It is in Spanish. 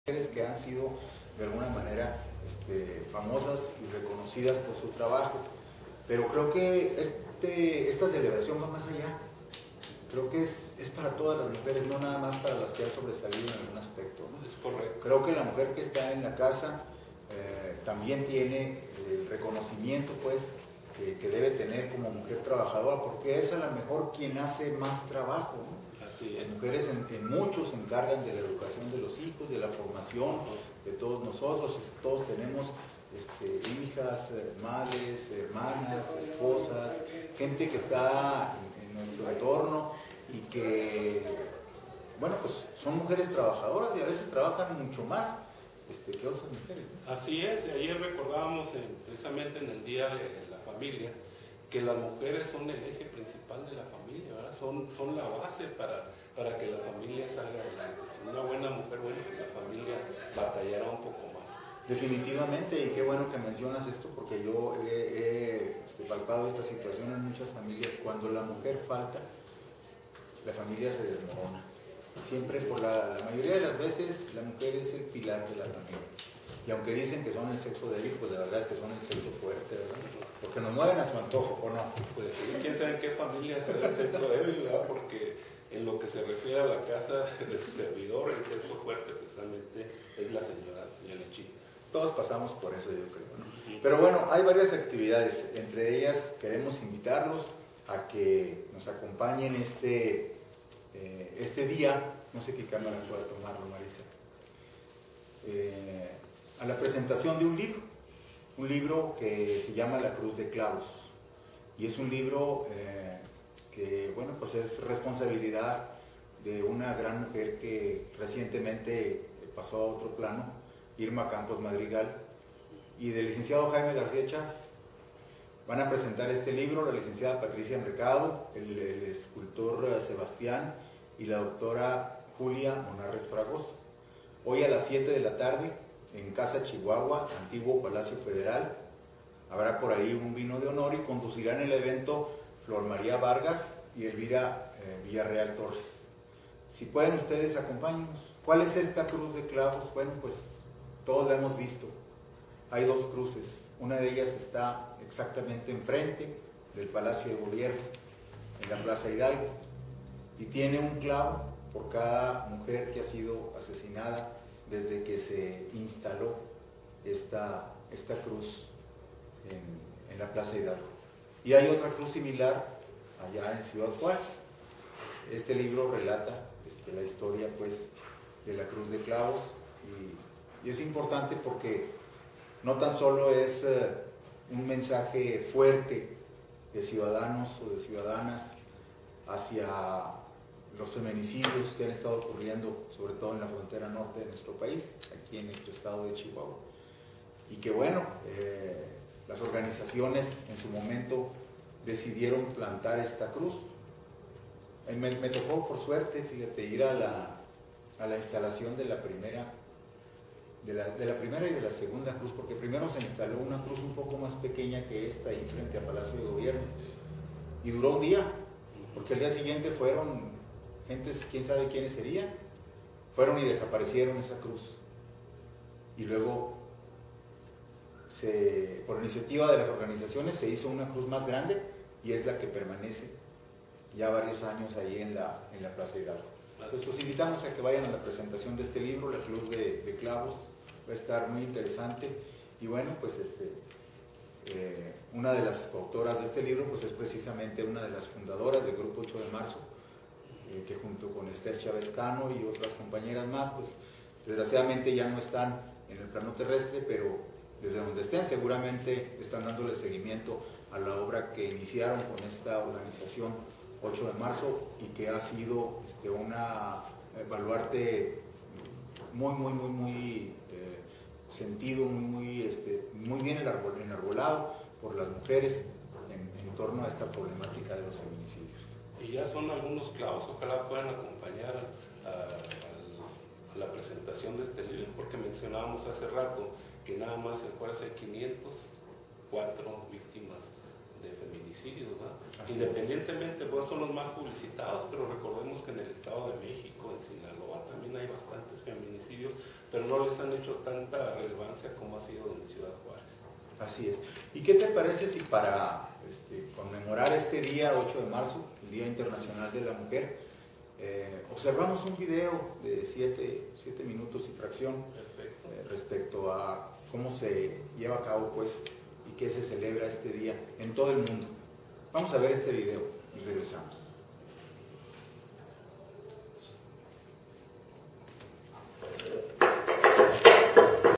mujeres que han sido de alguna manera famosas y reconocidas por su trabajo, pero creo que esta celebración va más allá. Creo que es para todas las mujeres, no nada más para las que han sobresalido en algún aspecto, ¿no? Es correcto. Creo que la mujer que está en la casa también tiene el reconocimiento pues que debe tener como mujer trabajadora, porque es a lo mejor quien hace más trabajo, ¿no? Así es. Las mujeres en muchos se encargan de la educación de los hijos, de la formación de todos nosotros. Todos tenemos hijas, madres, hermanas, esposas, gente que está en nuestro entorno y que, bueno, pues son mujeres trabajadoras y a veces trabajan mucho más que otras mujeres, ¿no? Así es, y ayer recordábamos precisamente en el Día de la Familia que las mujeres son el eje principal de la familia, ¿verdad? Son la base para que la familia salga adelante. Si una buena mujer, bueno, que la familia batallará un poco más. Definitivamente, y qué bueno que mencionas esto, porque yo he palpado esta situación en muchas familias. Cuando la mujer falta, la familia se desmorona. Siempre, por la mayoría de las veces, la mujer es el pilar de la familia. Y aunque dicen que son el sexo débil, pues la verdad es que son el sexo fuerte, ¿verdad? Porque nos mueven a su antojo, ¿o no? Pues sí, quién sabe en qué familia es el sexo débil, ¿verdad? Porque en lo que se refiere a la casa de su servidor, el sexo fuerte precisamente es la señora Yalechita. Todos pasamos por eso, yo creo, ¿no? Pero bueno, hay varias actividades. Entre ellas queremos invitarlos a que nos acompañen este día. No sé qué cámara pueda tomarlo, Marisa. A la presentación de un libro que se llama La Cruz de Clavos, y es un libro que, bueno, pues es responsabilidad de una gran mujer que recientemente pasó a otro plano, Irma Campos Madrigal, y del licenciado Jaime García Chávez. Van a presentar este libro la licenciada Patricia Mercado, el escultor Sebastián y la doctora Julia Monarres Fragoso. Hoy a las 7 de la tarde, en Casa Chihuahua, antiguo Palacio Federal, habrá por ahí un vino de honor y conducirán el evento Flor María Vargas y Elvira Villarreal Torres. Si pueden ustedes, acompáñenos. ¿Cuál es esta cruz de clavos? Bueno, pues todos la hemos visto. Hay dos cruces. Una de ellas está exactamente enfrente del Palacio de Gobierno, en la Plaza Hidalgo, y tiene un clavo por cada mujer que ha sido asesinada desde que se instaló esta cruz en la Plaza Hidalgo. Y hay otra cruz similar allá en Ciudad Juárez. Este libro relata la historia pues de la cruz de clavos, y es importante porque no tan solo es un mensaje fuerte de ciudadanos o de ciudadanas hacia los feminicidios que han estado ocurriendo, sobre todo en la frontera norte de nuestro país, aquí en nuestro estado de Chihuahua. Y que bueno, las organizaciones en su momento decidieron plantar esta cruz. Me tocó, por suerte, fíjate, ir a la instalación de la primera y de la segunda cruz, porque primero se instaló una cruz un poco más pequeña que esta ahí frente a Palacio de Gobierno, y duró un día, porque al día siguiente fueron gentes, quién sabe quiénes serían, fueron y desaparecieron esa cruz. Y luego, por iniciativa de las organizaciones, se hizo una cruz más grande, y es la que permanece ya varios años ahí en la Plaza Hidalgo. Entonces los invitamos a que vayan a la presentación de este libro, La Cruz de Clavos. Va a estar muy interesante. Y bueno, pues una de las autoras de este libro pues es precisamente una de las fundadoras del Grupo 8 de Marzo, que junto con Esther Chávez Cano y otras compañeras más, pues desgraciadamente ya no están en el plano terrestre, pero desde donde estén seguramente están dándole seguimiento a la obra que iniciaron con esta organización 8 de marzo, y que ha sido una baluarte muy sentido, muy bien enarbolado por las mujeres en torno a esta problemática de los feminicidios. Y ya son algunos clavos, ojalá puedan acompañar a la presentación de este libro, porque mencionábamos hace rato que nada más en Juárez hay 504 víctimas de feminicidio. feminicidios, ¿verdad? Así Independientemente, pues son los más publicitados, pero recordemos que en el Estado de México, en Sinaloa, también hay bastantes feminicidios, pero no les han hecho tanta relevancia como ha sido en Ciudad Juárez. Así es. ¿Y qué te parece si para conmemorar este día, 8 de marzo, el Día Internacional de la Mujer, observamos un video de 7 minutos y fracción respecto a cómo se lleva a cabo, pues, y qué se celebra este día en todo el mundo? Vamos a ver este video y regresamos.